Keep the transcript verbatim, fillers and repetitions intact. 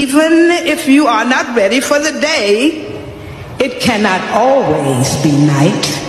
Even if you are not ready for the day, it cannot always be night.